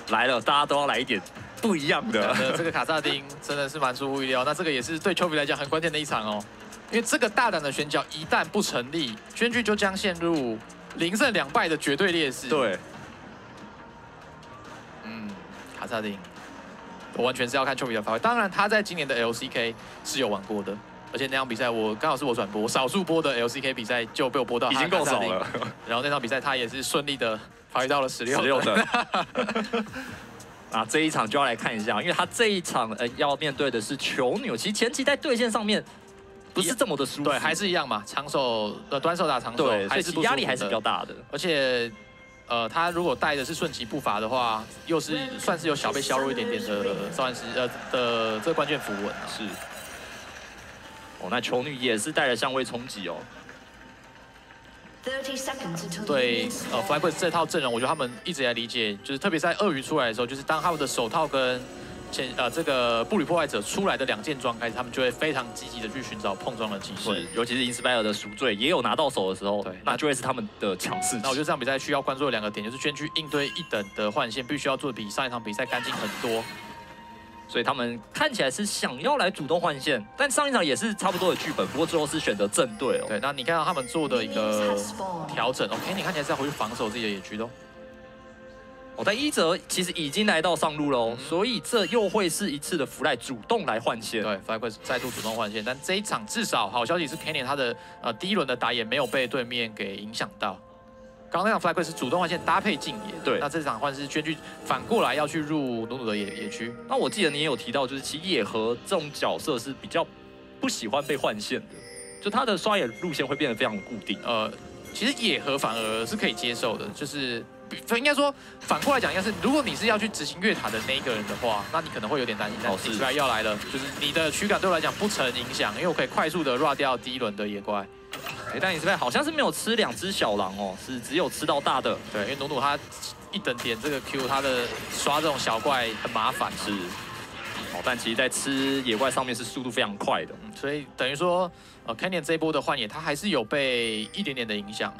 来了，大家都要来一点不一样的。 这个卡萨丁真的是蛮出乎意料，那这个也是对丘比来讲很关键的一场哦，因为这个大胆的选角一旦不成立，轩踞就将陷入0胜2败的绝对劣势。 对， 卡萨丁，我完全是要看丘比的发挥。当然，他在今年的 LCK 是有玩过的。 而且那场比赛我刚好是我转播，少数播的 LCK 比赛就被我播到， 已经够少了。 然后那场比赛他也是顺利的发挥到了16 等。啊，这一场就要来看一下，因为他这一场要面对的是球女，其实前期在对线上面不是这么的舒服， 对，还是一样嘛，长手端手打长手， 对，还是压力还是比较大的。 而且他如果带的是瞬息步伐的话，又是算是有小被削弱一点点的，算是的这个关键符文啊。 是。 哦，那球女也是带着相位冲击哦。对 ，Flyquest 这套阵容，我觉得他们一直以来理解，就是特别在鳄鱼出来的时候，就是当他们的手套跟这个步履破坏者出来的2件装开始，他们就会非常积极的去寻找碰撞的机会。 尤其是 Inspire 的赎罪也有拿到手的时候，对，那就会是他们的强势。 那我觉得这场比赛需要关注的2个点，就是轩踞应对1等的换线，必须要做比上一场比赛干净很多。 所以他们看起来是想要来主动换线，但上一场也是差不多的剧本，不过最后是选择正队哦。 对，那你看到他们做的一个调整 ，OK， 你看起来是要回去防守自己的野区的。 哦，但伊泽其实已经来到上路喽，所以这又会是一次的弗赖主动来换线。 对 ，Flyquest 再度主动换线，但这一场至少好消息是 Canyon 他的第1轮的打野没有被对面给影响到。 刚刚那场 Flyquest 是主动换线搭配竞野，对。那这场换是轩踞反过来要去入努努的野区。 那我记得你也有提到，就是其实野河这种角色是比较不喜欢被换线的，就他的刷野路线会变得非常的固定。 其实野河反而是可以接受的，就是应该说反过来讲，应该是如果你是要去执行越塔的那一个人的话，那你可能会有点担心。但是来要来了，就是你的驱赶对我来讲不成影响，因为我可以快速的 run 掉第1轮的野怪。 但你这边好像是没有吃2只小狼哦，是只有吃到大的。 对，因为努努他1等点这个 Q， 他的刷这种小怪很麻烦。 是。哦，但其实在吃野怪上面是速度非常快的， 所以等于说，Canyon 这一波的换野，他还是有被一点点的影响哦。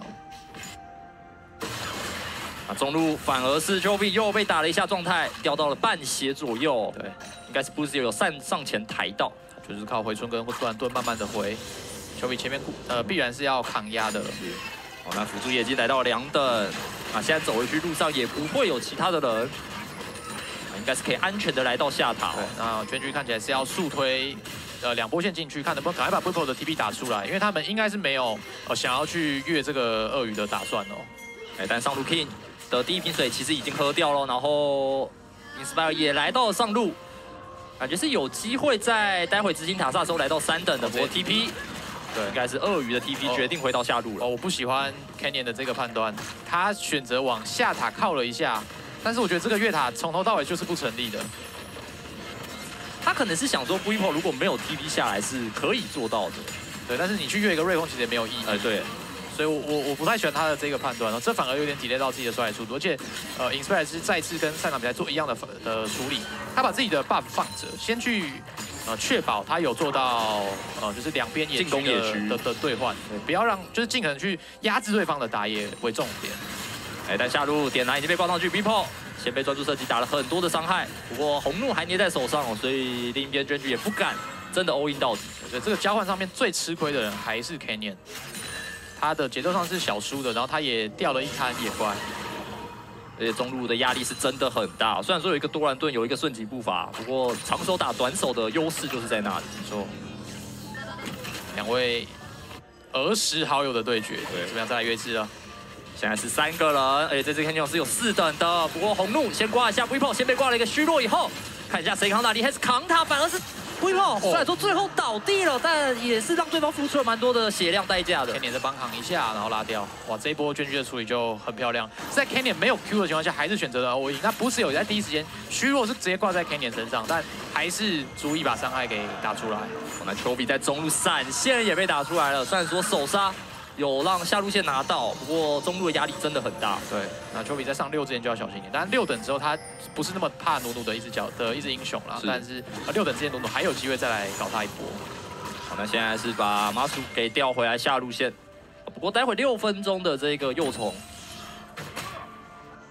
啊，中路反而是 Jovi 又被打了一下状态，掉到了半血左右。对，应该是 Boost 有上前抬到， 就是靠回春跟或突然盾慢慢的回。 丘比前面必然是要扛压的， 哦，那辅助也已经来到了2等，啊，现在走回去路上也不会有其他的人，应该是可以安全的来到下塔。 那轩踞看起来是要速推2波线进去，看能不能赶快把 Bwipo 的 TP 打出来，因为他们应该是没有想要去越这个鳄鱼的打算哦。 但上路 King 的第1瓶水其实已经喝掉了，然后 Inspire 也来到了上路，感觉是有机会在待会执行塔萨的时候来到3等的，不过 TP。 对，应该是鳄鱼的 TP 决定回到下路了。 我不喜欢 Canyon 的这个判断，他选择往下塔靠了一下，但是我觉得这个越塔从头到尾就是不成立的。 他可能是想说 Bwipo 如果没有 TP 下来是可以做到的， 对，但是你去越一个瑞风其实也没有意义。 对， 所以我不太喜欢他的这个判断哦，这反而有点 delay 到自己的刷野速度，而且Inspire 是再次跟上场比赛做一样的处理，他把自己的 buff 放着，先去。 确保他有做到就是2边野区的兑换，不要让就是尽可能去压制对方的打野为重点。 但下路点燃已经被挂上去 ，Bwipo 先被专注射击打了很多的伤害，不过红怒还捏在手上哦，所以另一边娟居也不敢真的 all in 到底。 我觉得这个交换上面最吃亏的人还是 Canyon， 他的节奏上是小输的，然后他也掉了1滩野怪。 而且中路的压力是真的很大，虽然说有一个多兰盾，有一个瞬级步伐，不过长手打短手的优势就是在那里。 说2位儿时好友的对决，对，怎么样再来约制了？ 现在是3个人，而且这支 Canyon 是有4等的，不过红怒先挂一下 Bwipo 先被挂了一个虚弱以后，看一下谁扛打，厉害是扛他，反而是 Bwipo 虽然说最后倒地了，但也是让对方付出了蛮多的血量代价的。 Canyon 再帮扛一下，然后拉掉。哇，这一波娟居的处理就很漂亮。在 Canyon 没有 Q 的情况下，还是选择了 all in。那不是有在第一时间虚弱是直接挂在 Canyon 身上，但还是足以把伤害给打出来。 那丘比在中路闪现也被打出来了，虽然说手杀有让下路线拿到，不过中路的压力真的很大。 对，那丘比在上6之前就要小心一点。当然6等之后他不是那么怕努努的一只英雄啦，但是6等之前努努还有机会再来搞他一波。 好，那现在是把马苏给调回来下路线，不过待会6分钟的这个幼虫，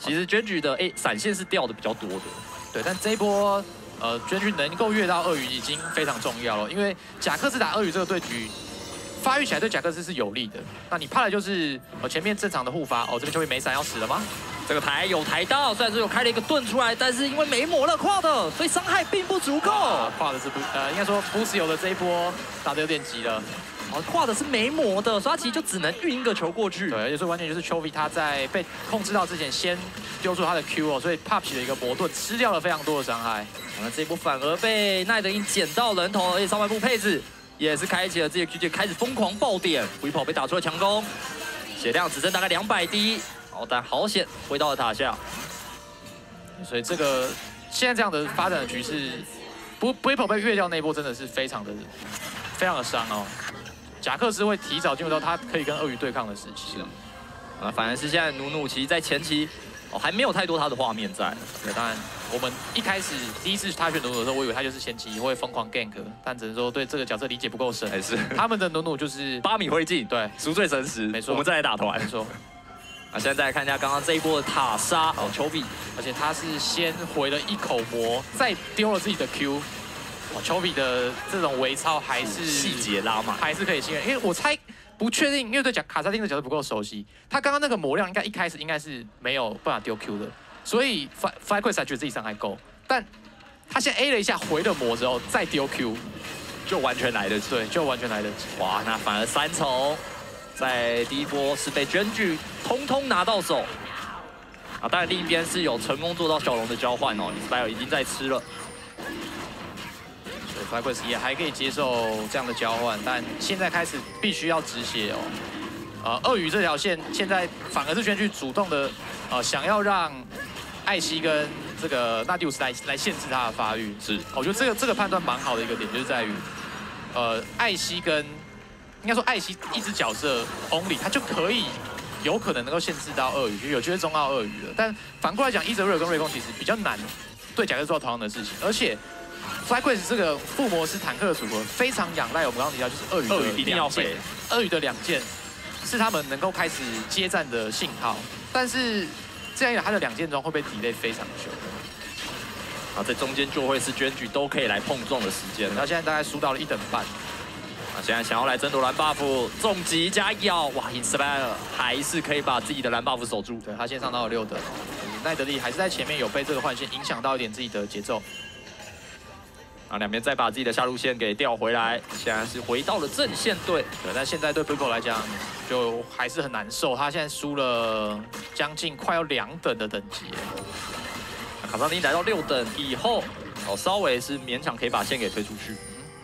其实娟举的闪现是掉的比较多的。 对，但这一波娟举能够越到鳄鱼已经非常重要了，因为贾克斯打鳄鱼这个对局。 发育起来对贾克斯是有利的，那你怕的就是前面正常的护发这边就会没闪要死了吗？ 这个台有台到，虽然说有开了一个盾出来，但是因为没磨了跨的，所以伤害并不足够。 跨的是应该说不是有的这一波打得有点急了。 跨的是没磨的，所以他其实就只能运一个球过去。 对，而且说完全就是丘比他在被控制到之前先丢出他的 Q 所以 pop 起了一个魔盾，吃掉了非常多的伤害。 那这一波反而被奈德因捡到人头，而且上半部配置。 也是开启了自己的 QG， 开始疯狂爆点，回跑被打出了强攻，血量只剩大概200滴，但好险回到了塔下。 所以这个现在这样的发展的局势，回跑被越掉那一波真的是非常的伤哦。贾克斯会提早进入到他可以跟鳄鱼对抗的时期。 反而是现在努努其实在前期还没有太多他的画面在。 对，当然。 我们一开始第一次他选努努的时候，我以为他就是前期会疯狂 gank， 但只能说对这个角色理解不够深。还是他们的努努就是 8米灰烬，对，赎罪神石，没错。我们再来打团，没错。现在再来看一下刚刚这一波的塔杀丘比， 而且他是先回了一口魔，再丢了自己的 Q。丘比的这种微操还是细节拉满， 还是可以信任，因为我猜不确定，因为对卡萨丁的角色不够熟悉，他刚刚那个魔量一开始应该是没有办法丢 Q 的。 所以 Flyquest 才觉得自己伤害够，但他先 A 了一下，回了魔之后再丢 Q， 就完全来得及。对， 就完全来得及。 哇，那反而3重在第一波是被娟举通通拿到手。当然另一边是有成功做到小龙的交换Inspire 已经在吃了。 所以 Flyquest 也还可以接受这样的交换，但现在开始必须要止血鳄鱼这条线现在反而是娟举主动的想要让。 艾希跟这个纳迪乌斯来限制他的发育，是，我觉得这个判断蛮好的一个点，就是在于，艾希跟应该说艾希一只角色 only， 他就有可能能够限制到鳄鱼，就有机会中到鳄鱼了。但反过来讲，伊泽瑞尔跟瑞空其实比较难对贾克做到同样的事情，而且 Flyquest 这个副魔师坦克的组合非常仰赖我们刚刚提到，就是鳄鱼一定要飞，鳄鱼的2件是他们能够开始接战的信号，但是。 这样一来，他的2件装会被 delay 非常久。 在中间就会是娟举都可以来碰撞的时间。 他现在大概输到了1等半。 现在想要来争夺蓝 buff， 重击加咬，哇 ，Inspire 还是可以把自己的蓝 buff 守住。 对他先上到了6等，奈德利还是在前面有被这个换线影响到一点自己的节奏。 两边再把自己的下路线给调回来，现在是回到了正线队。 对，但现在对 Bwipo 来讲就还是很难受，他现在输了将近快要2等的等级。 卡萨丁来到6等以后，稍微是勉强可以把线给推出去。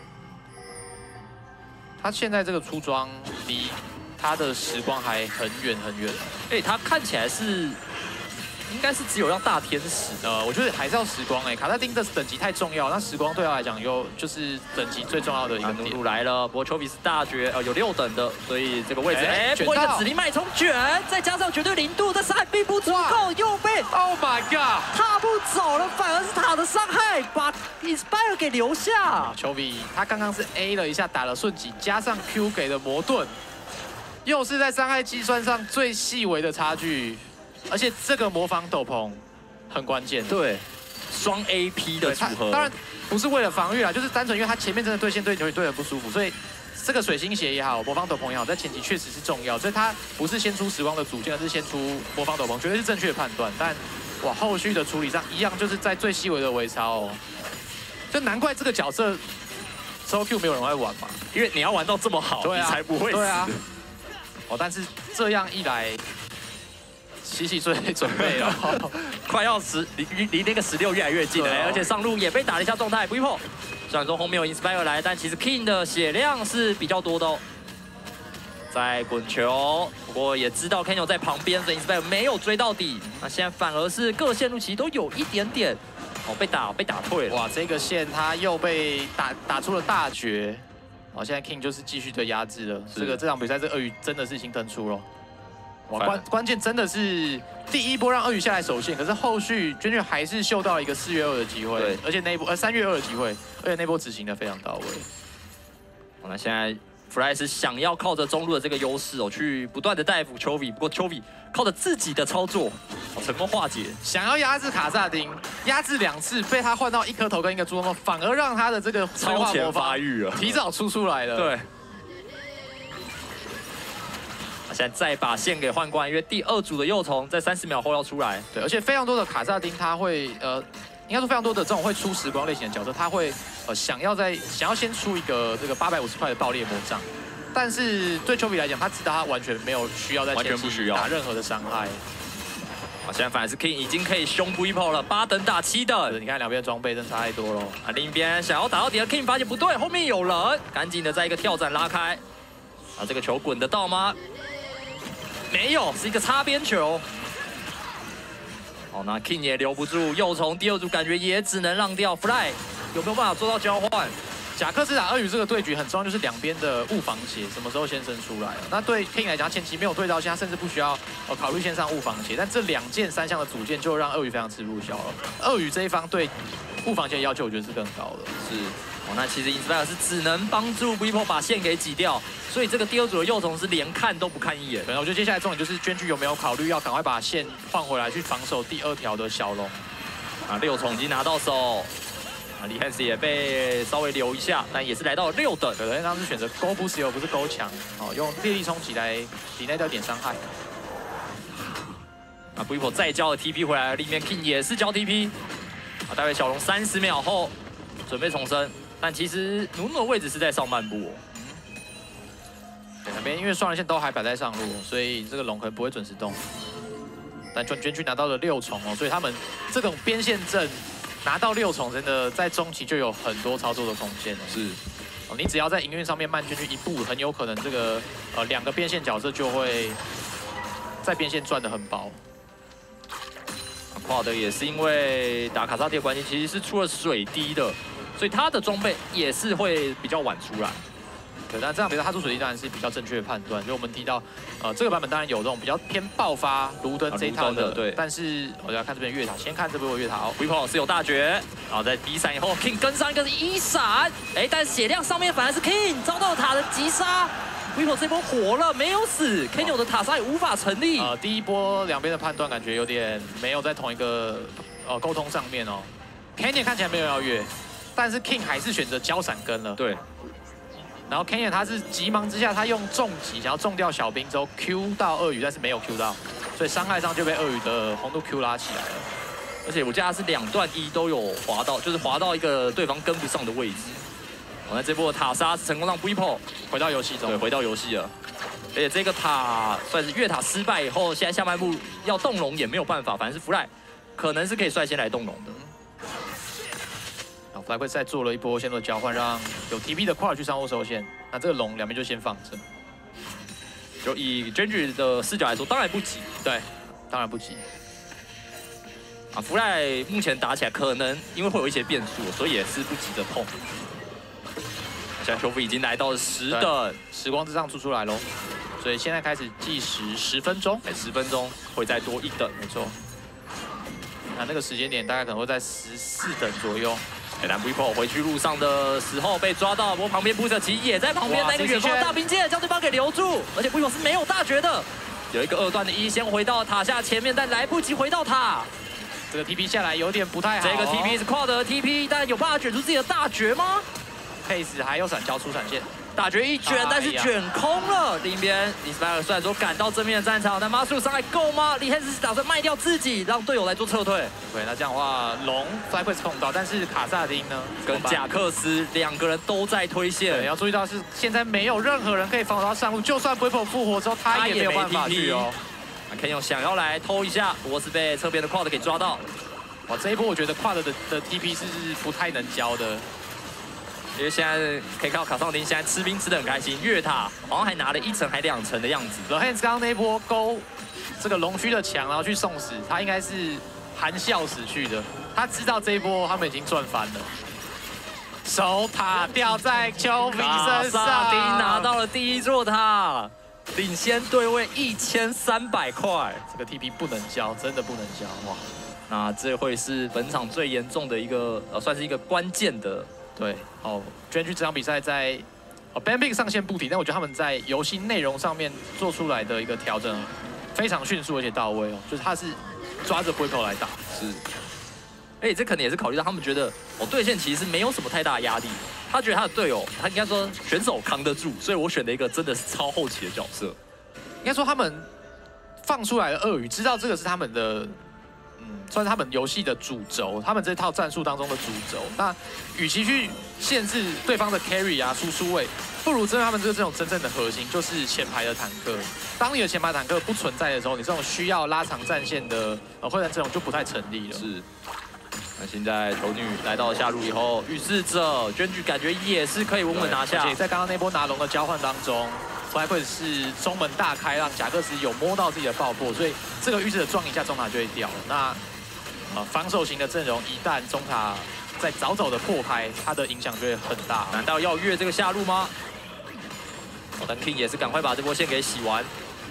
他现在这个出装离他的时光还很远很远。 他看起来是。 应该是只有让大天使， 我觉得还是要时光卡萨丁的等级太重要，那时光对他来讲就是等级最重要的一个点。 努努来了，不过丘比是大绝，有6等的，所以这个位置，不过一个指令脉冲卷，再加上绝对零度，但伤害并不足够，又被 Oh my God 踏步走了，反而是塔的伤害把 Inspire 给留下。 丘比他刚刚是 A 了一下，打了瞬击，加上 Q 给的魔盾，又是在伤害计算上最细微的差距。 而且这个魔防斗篷很关键， 对，双 AP 的组合， 当然不是为了防御啦，就是单纯因为他前面真的对线对牛对得不舒服，所以这个水星鞋也好，魔防斗篷也好，在前期确实是重要，所以他不是先出时光的组件，而是先出魔防斗篷，绝对是正确的判断。但哇，后续的处理上一样，就是在最细微的微操就难怪这个角色 Solo Q 没有人会玩嘛， 因为你要玩到这么好，你才不会死。对啊， 但是这样一来。 西西最准备了， 快要离那个16越来越近了，而且上路也被打了一下状态。Bwipo 虽然说后面有 Inspire 来，但其实 King 的血量是比较多的在滚球，不过也知道 Kenyo 在旁边，所以 Inspire 没有追到底。那现在反而是各线路其实都有一点点被打退了。 哇，这个线他又被打出了大绝。现在 King 就是继续的压制了。这场比赛，这鳄鱼真的是已经登出了。 关键真的是第一波让鳄鱼下来守线，可是后续娟娟还是嗅到了一个4月2的机会，而且那一波3月2的机会，而且那波执行的非常到位。 那现在 Fly 是想要靠着中路的这个优势哦，去不断的带辅丘比，不过丘比靠着自己的操作，成功化解。 想要压制卡萨丁，压制2次，被他换到1颗头跟1个猪头，反而让他的这个超前发育了， 提早出来了。 对。现在再把线给换过来，因为第2组的幼虫在30秒后要出来。 对，而且非常多的卡萨丁他会应该说非常多的这种会出时光类型的角色，他会想要先出一个这个850块的爆裂魔杖，但是对丘比来讲，他知道他完全没有需要在前期打任何的伤害。 现在反而是 King 已经可以凶 Bwipo 了，8等打7等。 你看两边的装备真差太多了。 另一边想要打到底的 King 发现不对，后面有人，赶紧的在一个跳斩拉开。这个球滚得到吗？没有，是一个擦边球。那 King 也留不住，幼虫第2组感觉也只能让掉。Fly 有没有办法做到交换？ 贾克斯打鳄鱼这个对局很重要，就是两边的误防鞋什么时候先生出来了。那对 King 来讲，前期没有对到线，他甚至不需要考虑线上误防鞋。但这2件3项的组件就让鳄鱼非常吃不消了。鳄鱼这一方对误防鞋的要求，我觉得是更高的。 是。那其实 Inspire 是只能帮助 Bwipo 把线给挤掉，所以这个第2组的幼虫是连看都不看一眼。 对，我觉得接下来重点就是娟居有没有考虑要赶快把线换回来，去防守第2条的小龙。 6虫已经拿到手，李汉斯也被稍微留一下，但也是来到了6等。 对，他们是选择勾不死，不是勾墙，用烈力冲击来抵内掉点伤害。 Bwipo 再交了 TP 回来，里面 King 也是交 TP。待会小龙30秒后准备重生。但其实努努的位置是在上半部两边因为双人线都还摆在上路，所以这个龙可能不会准时动。但娟居拿到了6重所以他们这种边线阵拿到6重，真的在中期就有很多操作的空间了。 是， 你只要在营运上面慢娟居1步，很有可能这个2个边线角色就会在边线赚得很薄。 跨的也是因为打卡萨蒂的关系，其实是出了水滴的。所以他的装备也是会比较晚出来， 对，但这样比如他出水滴当然是比较正确的判断。就我们提到，这个版本当然有这种比较偏爆发卢登这一套的，对。但是我要看这边月塔，先看这边月塔哦。 Bwipo 是有大绝，然后在 B 闪以后 ，King 跟上一个是1闪，但血量上面反而是 King 遭到塔的击杀。Bwipo 这波活了，没有死 ，Kenyo 的塔杀也无法成立。 第一波两边的判断感觉有点没有在同一个沟通上面哦。Kenyo 看起来没有要越。但是 King 还是选择交闪根了。 对。 然后 Kenyon 他是急忙之下，他用重击想要中掉小兵之后 Q 到鳄鱼，但是没有 Q 到，所以伤害上就被鳄鱼的红度 Q 拉起来了。 而且我记得他是2段1都有滑到，就是滑到一个对方跟不上的位置。那这波塔杀是成功让 Bwipo 回到游戏中， 对，回到游戏了。而且这个塔算是越塔失败以后，现在下半部要动龙也没有办法，反正是 Fly 可能是可以率先来动龙的。 Fly 会再做了一波线路的交换，让有 TP 的跨去上后收线。那这个龙两边就先放着。 就以 Genji 的视角来说，当然不急。 对，当然不急。 Fly 目前打起来可能因为会有一些变数，所以也是不急着碰。现在球服已经来到了10等， 时光之杖出来喽。所以现在开始计时10分钟 ，10分钟会再多1等， 没错。那个时间点大概可能会在14等左右。 但 Bwipo 回去路上的时候被抓到，不过旁边布舍奇也在旁边，那个远方大兵剑将对方给留住，而且 Bwipo 是没有大绝的。有一个2段的1先回到塔下前面，但来不及回到塔。 这个 TP 下来有点不太好。 这个 TP 是跨的 TP， 但有办法卷出自己的大绝吗？ Pace 还有闪交出闪现。 大绝一卷，但是卷空了。另一边 Inspire 虽然说赶到正面的战场，但马术伤害够吗？李汉斯是打算卖掉自己，让队友来做撤退。 对，那这样的话，龙 Fly 会碰到，但是卡萨丁呢？ 跟贾克斯2个人都在推线。 要注意到是现在没有任何人可以防守到上路，就算 Bwipo 复活之后，他也没有办法去哦。 Kenyo 想要来偷一下，不过是被侧边的 Quad 给抓到。 哇，这一波我觉得 Quad 的 TP 是不太能教的。 因为现在可以看到卡桑丁现在吃兵吃得很开心，越塔好像还拿了1层还2层的样子。 The Hands 刚刚那一波勾这个龙须的墙，然后去送死，他应该是含笑死去的。他知道这一波他们已经赚翻了。守塔掉在丘比身上， 卡萨丁拿到了第1座塔，领先对位1300块。 这个 TP 不能教，真的不能教哇！ 那这会是本场最严重的一个算是一个关键的。 对，哦，Genji这场比赛在 ，Banping 上线不提，但我觉得他们在游戏内容上面做出来的一个调整非常迅速而且到位哦，就是他是抓着 Bwipo 来打。 是。而且这可能也是考虑到他们觉得对线其实没有什么太大的压力，他觉得他的队友，他应该说选手扛得住，所以我选了一个真的是超后期的角色。 应该说他们放出来的鳄鱼，知道这个是他们的，算是他们游戏的主轴，他们这套战术当中的主轴。那与其去限制对方的 carry 啊、输出位，不如针对他们这种真正的核心，就是前排的坦克。当你的前排坦克不存在的时候，你这种需要拉长战线的会战阵容就不太成立了。 是。那现在头女来到下路以后，预示着娟举感觉也是可以稳稳拿下。 而且在刚刚那波拿龙的交换当中。Flyquest 是中门大开，让贾克斯有摸到自己的爆破，所以这个预示的撞一下中塔就会掉了。那防守型的阵容一旦中塔在早早的破开，它的影响就会很大。 难道要越这个下路吗？但 King 也是赶快把这波线给洗完。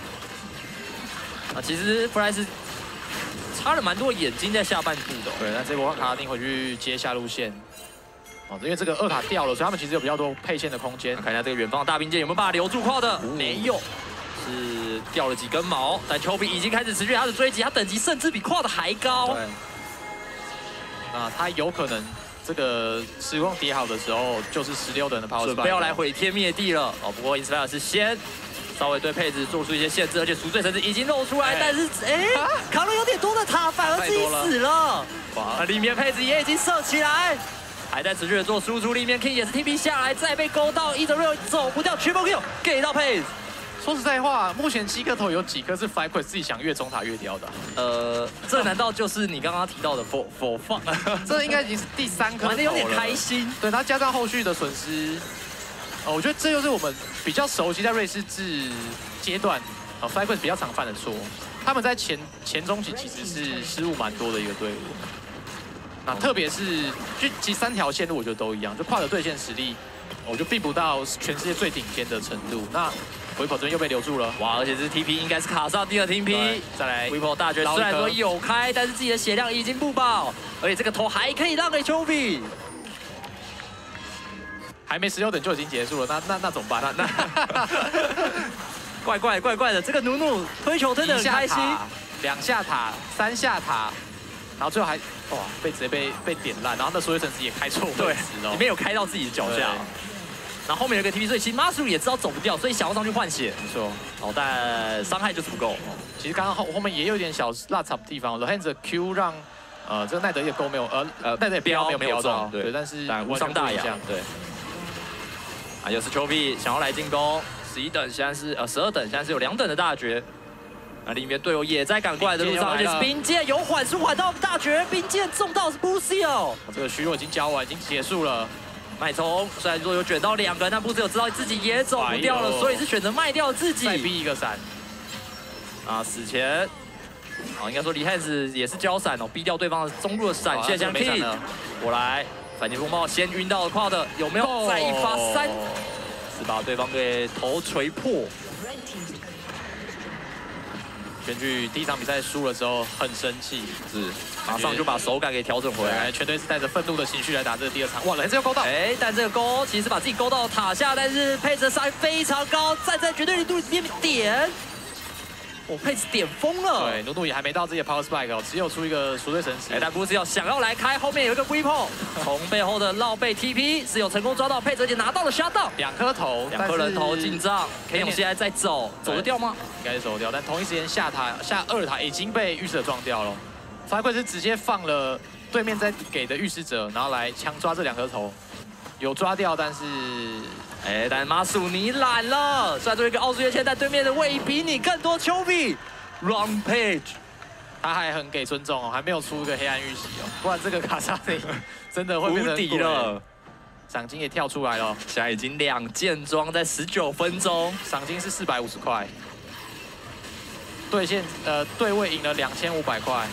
其实 Flyquest 插了蛮多眼睛在下半部的。 对，那这波卡拉丁回去接下路线。因为这个2塔掉了，所以他们其实有比较多配线的空间。 看一下这个远方的大兵剑有没有办法留住矿的？没有，是掉了几根毛。但丘比已经开始持续他的追击，他等级甚至比矿的还高。 对。那他有可能这个时光叠好的时候，就是16等的 Power Spike， 准备要来毁天灭地了。不过 Inspire 是先稍微对配置做出一些限制，而且赎罪神子已经露出来，但是扛了有点多的塔，反而自己死了。哇，里面配置也已经射起来。还在持续的做输出，里面 King 也是 TP 下来，再被勾到1.6走不掉 ，Triple Kill 给到 Pace。 说实在话，目前7颗头有几颗是 Flyquest 自己想越中塔越刁的？ 这难道就是你刚刚提到的否放？ 这应该已经是第3颗头了， 玩的有点开心。 对，他加上后续的损失，我觉得这就是我们比较熟悉在瑞士制阶段，Flyquest 比较常犯的错。他们在前中期其实是失误蛮多的一个队伍。那特别是，就其实3条线路我觉得都一样，就跨的对线实力，我就并不到全世界最顶尖的程度。那 Bwipo 这边又被留住了， 哇！而且这 TP 应该是卡上第2 TP， 再来 Bwipo 大绝虽然说有开，但是自己的血量已经不保，而且这个头还可以让给丘比， 还没16等就已经结束了，那怎么办？那怪的，这个努努推球推得很开心 ，2下塔，3下塔。然后最后还直接被点烂，然后那所有层次也开错位置哦，里面有开到自己的脚下，然后后面有个 TP， 所以其实 Masu 也知道走不掉，所以想要上去换血， 没错， 但伤害就是不够。 其实刚刚后面也有点小落差的地方 ，The Hands 的 Q 让这个奈德也勾没有，奈德也标没有中，对，但是无伤大雅，对。又是丘比想要来进攻，11等现在是12等，现在是有2等的大绝。里面队友也在赶过来的路上，而且是冰剑有缓速缓到大绝，冰剑中到是 Bucio， 这个虚弱已经交完，已经结束了。 脉冲虽然说有卷到2个，但Bucio知道自己也走不掉了，所以是选择卖掉自己。 再逼一个闪。 死前，应该说李汉子也是交闪逼掉对方的中路的闪现，像 King， 我来反击风暴先晕到了跨的，有没有再一发3？是把对方给头锤破。 根据第1场比赛输了之后很生气， 是马上就把手感给调整回来， 全队是带着愤怒的情绪来打这个第2场。哇，人这又勾到， 但这个勾其实把自己勾到塔下，但是配置的伤害非常高，站在绝对力度里面点，配置点疯了。 对，努努也还没到自己的 Power Spike 只有出一个赎罪神石。 但不是想要来开，后面有一个 Bwipo， 从背后的绕背 TP 是有成功抓到配置，而且拿到了 Shutdown， 2颗头 ，2颗人头进账，K勇现在在走得掉吗？ 应该是走得掉，但同一时间下2塔已经被预示者撞掉了。Flyquest是直接放了对面在给的预示者，然后来强抓这2颗头，有抓掉，但是但马苏你懒了，虽然做一个奥数月签，但对面的位移比你更多。丘比 Rampage， 他还很给尊重还没有出一个黑暗预习不然这个卡萨内真的会变成无敌了。 赏金也跳出来了， 现在已经2件装在19分钟， 赏金是450块，对位赢了2500块。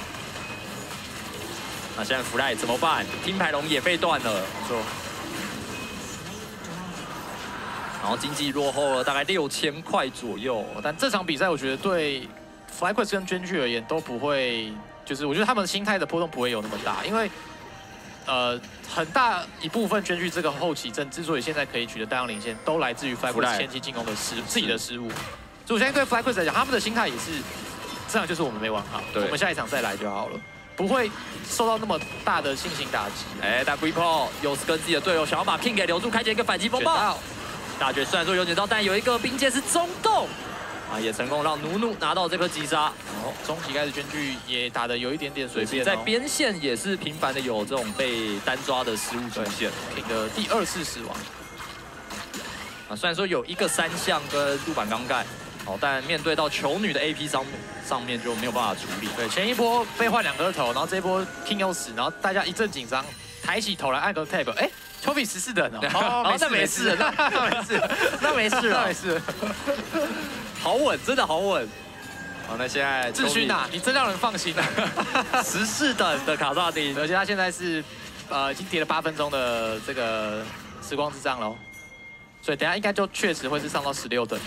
那现在福赖怎么办？听牌龙也被断了， 没错。 然后经济落后了大概6000块左右， 但这场比赛我觉得对 Flyquest 跟娟剧而言都不会，就是我觉得他们心态的波动不会有那么大，因为很大一部分捐去这个后期阵，之所以现在可以取得大量领先，都来自于 FlyQuest 前期进攻的自己的失误。所以我相信对 FlyQuest 来讲，他们的心态也是，这样就是我们没玩好，我们下一场再来就好了，不会受到那么大的信心打击。 但 Bwipo 又是跟自己的队友想要把 King 给留住，开启一个反击风暴。大绝虽然说有捡到，但有一个兵剑是中洞。 也成功让努努拿到这颗击杀。 中期开始捐具也打得有一点点随便， 在边线也是频繁的有这种被单抓的失误出现。 King 的第2次死亡。 虽然说有一个3项跟路板钢盖，但面对到球女的 AP 上面就没有办法处理。 对，前一波被换2颗头，然后这一波 King 又死，然后大家一阵紧张，抬起头来按个 tab， Chovy 14等哦， 那没事，那没事了， 没事。 好稳，真的好稳。好，那现在志勋啊，你真让人放心啊。 14等的卡萨丁， 而且他现在是已经叠了8分钟的这个时光之杖喽，所以等下应该就确实会是上到16等了。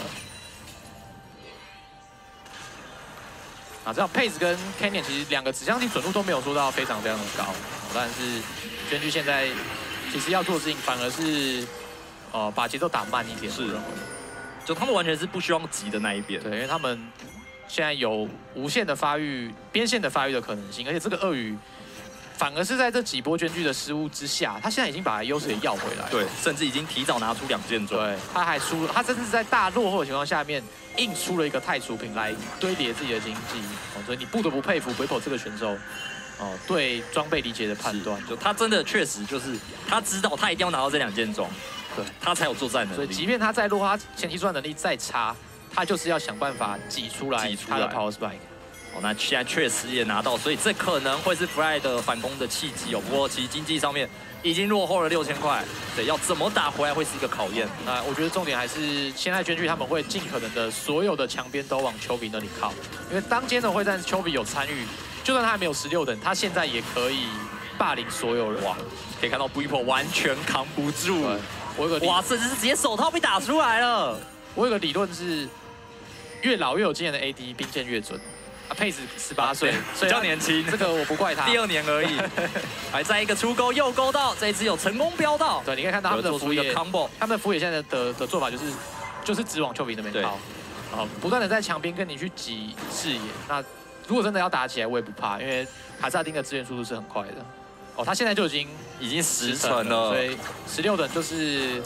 这样 Pace 跟 Canyon 其实2个指向性准度都没有说到非常的高，但是捐具现在其实要做的事情反而是把节奏打慢一点。 是。 就他们完全是不希望急的那一边， 对，因为他们现在有无限的发育、边线的发育的可能性，而且这个鳄鱼反而是在这几波捐具的失误之下，他现在已经把优势给要回来， 对，甚至已经提早拿出2件装， 对，他还输了，他甚至在大落后的情况下面硬出了一个太楚品来堆叠自己的经济，所以你不得不佩服 Bwipo 这个选手对装备理解的判断， 就他真的确实就是他知道他一定要拿到这2件装。 对，他才有作战能力。 所以，即便他在落后，他前期作战能力再差，他就是要想办法挤出来他的 Power Spike。 那现在确实也拿到，所以这可能会是 Fly 的反攻的契机哦。不过，其实经济上面已经落后了6000块，对，要怎么打回来会是一个考验。 那我觉得重点还是现在捐具他们会尽可能的所有的墙边都往Chovy那里靠，因为当今天的会战 Chovy 有参与，就算他还没有16等，他现在也可以霸凌所有人。哇， 可以看到 Bwipo 完全扛不住。 我有个哇，甚至是直接手套被打出来了。 我有个理论是，越老越有经验的 AD 兵线越准。Pace 18岁， 比较年轻， 这个我不怪他。 第2年而已，还在一个出钩又勾到，这一次有成功飙到。 对，你可以看到他们的辅野 combo， 他们的辅野现在的做法就是直往Chovy那边靠，不断的在墙边跟你去挤视野。那如果真的要打起来，我也不怕，因为卡萨丁的支援速度是很快的。他现在就已经 10层了， 所以16等就是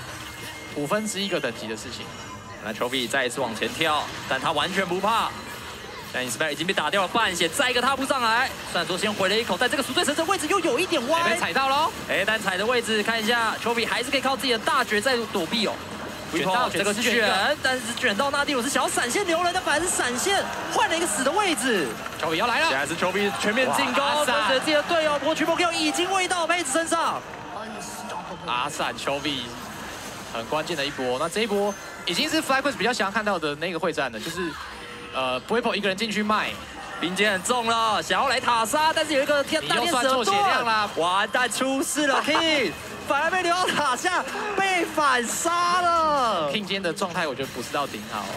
1/5个等级的事情。 那Chovy再一次往前跳，但他完全不怕。但 Inspire 已经被打掉了半血，再一个踏步上来。虽然说先回了一口，但这个赎罪神位置又有一点歪， 被踩到喽。 但踩的位置看一下，Chovy 还是可以靠自己的大绝在躲避哦。 卷到这个卷，但是卷到纳蒂鲁是想要闪现留人，但反而是闪现换了一个死的位置。 Chovy 要来了， 现在是Chovy全面进攻，跟着自己的队友，不过 Triple Kill 已经喂到佩子身上。 阿闪 Chovy 很关键的一波，那这一波已经是 FlyQuest 比较想要看到的那个会战了，就是Bwipo 一个人进去卖。 兵剑很重了，想要来塔杀，但是有一个大天使做血量啦， 完蛋出事了 King。反而被留到塔下，被反杀了。 King 今天的状态我觉得不是到顶好，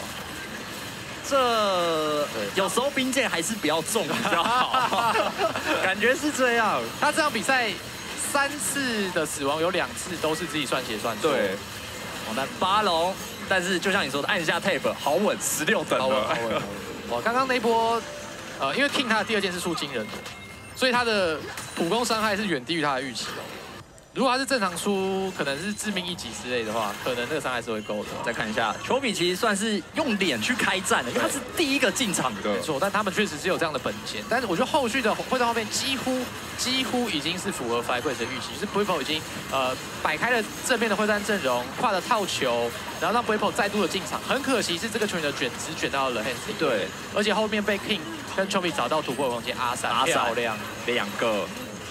这有时候兵剑还是不要中比较好，感觉是这样。 他这场比赛3次的死亡有2次都是自己算血算错。 对，那巴龙，但是就像你说的，按下 tab 好稳，16等了。 好稳。哇，刚刚那一波，因为 King 他的第2件是出惊人，所以他的普攻伤害是远低于他的预期哦。如果他是正常出，可能是致命1击之类的话，可能那个伤害是会够的。 再看一下，Chovy其实算是用脸去开战的，因为他是第一个进场的。 没错，但他们确实是有这样的本钱。但是我觉得后续的会战后面几乎已经是符合 FlyQuest 的预期，就是 Bwipo 已经摆开了正面的会战阵容，跨了套球，然后让 Bwipo 再度的进场。很可惜是这个球员的卷只卷到了 Hands。对，而且后面被 King 跟 Chovy 找到突破的空间，阿闪漂亮 2个。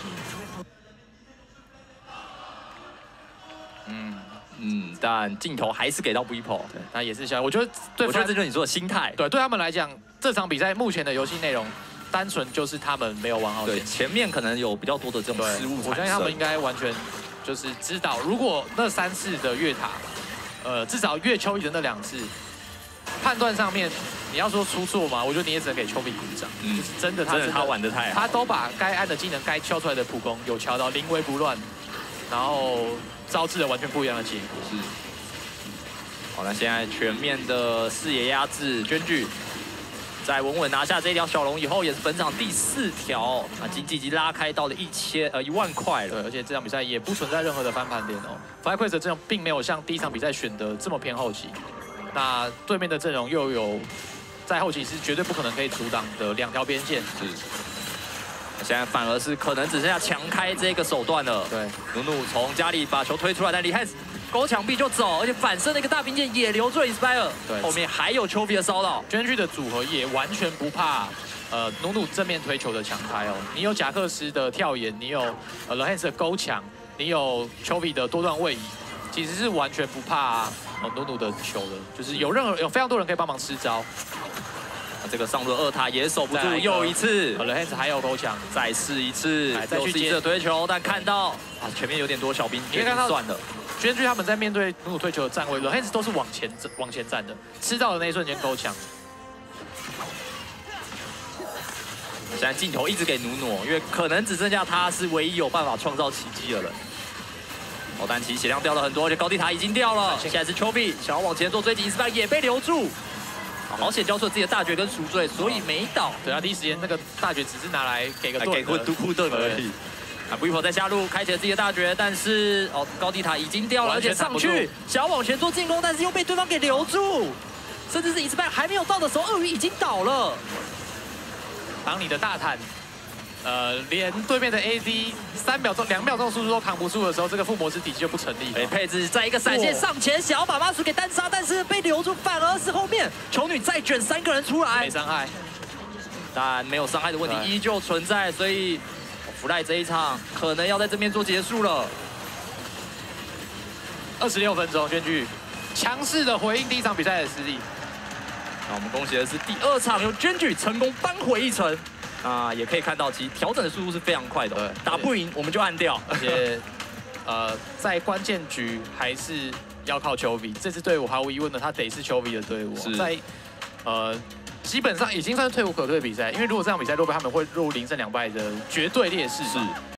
但镜头还是给到 Bwipo， 那也是想，我觉得这就是你说的心态。 对他们来讲，这场比赛目前的游戏内容，单纯就是他们没有玩好。 对，前面可能有比较多的这种失误。 我相信他们应该完全就是知道，如果那3次的越塔，至少越Chovy的那2次，判断上面你要说出错嘛，我觉得你也只能给丘比鼓掌，就是真的他玩得太好， 他都把该按的技能、该敲出来的普攻有敲到临危不乱，然后招致了完全不一样的结果。 是。好，那现在全面的视野压制，娟具在稳稳拿下这条小龙以后，也是本场第4条，啊，经济已经拉开到了1万块了。 对，而且这场比赛也不存在任何的翻盘点哦。FlyQuest 的阵容并没有像第1场比赛选的这么偏后期，那对面的阵容又有在后期是绝对不可能可以阻挡的2条边线。 是。现在反而是可能只剩下强开这个手段了。 对， 努努从家里把球推出来，但李汉勾墙壁就走，而且反身的一个大兵剑也留住了 Inspire。对，后面还有丘比的骚扰。 娟具的组合也完全不怕努努正面推球的强开哦。你有贾克斯的跳眼，你有The Hands 的勾墙，你有丘比的多段位移，其实是完全不怕努努的球的，就是有非常多人可以帮忙吃招。 这个上路2塔也守不住，又一次。 The Hands 还有勾墙， 再试一次， 再去接推球，但看到前面有点多小兵， 你可以看到算了。 娟具他们在面对努努推球的站位 ，The Hands 都是往前站的，吃到的那一瞬间勾墙。 现在镜头一直给努努，因为可能只剩下他是唯一有办法创造奇迹的人。哦，但其实血量掉了很多，而且高地塔已经掉了。现在是丘比想要往前做追击，Inspire也被留住。好险交出了自己的大绝跟赎罪，所以没倒。 对啊，第一时间那个大绝只是拿来给个盾， 给护盾而已。啊 ，Weepo 在下路开启了自己的大绝，但是高地塔已经掉了，而且上去想要往前做进攻，但是又被对方给留住，甚至是Inspire还没有到的时候，鳄鱼已经倒了。 当你的大坦，连对面的 AD 2秒钟速度都扛不住的时候，这个附魔之体系就不成立了。 佩兹在一个闪现上前，想要把妈祖给单杀，但是被留住，反而是后面球女再卷3个人出来， 没伤害， 但没有伤害的问题依旧存在，所以Fly这一场可能要在这边做结束了。 26分钟，娟具强势的回应第1场比赛的失利。 那我们恭喜的是第2场由娟具成功扳回一城。也可以看到，其实调整的速度是非常快的。打不赢我们就按掉， 而且在关键局还是要靠丘比。这支队伍毫无疑问的，他得是丘比的队伍。在基本上已经算是退无可退的比赛，因为如果这场比赛落败，他们会落入0胜2败的绝对劣势。是。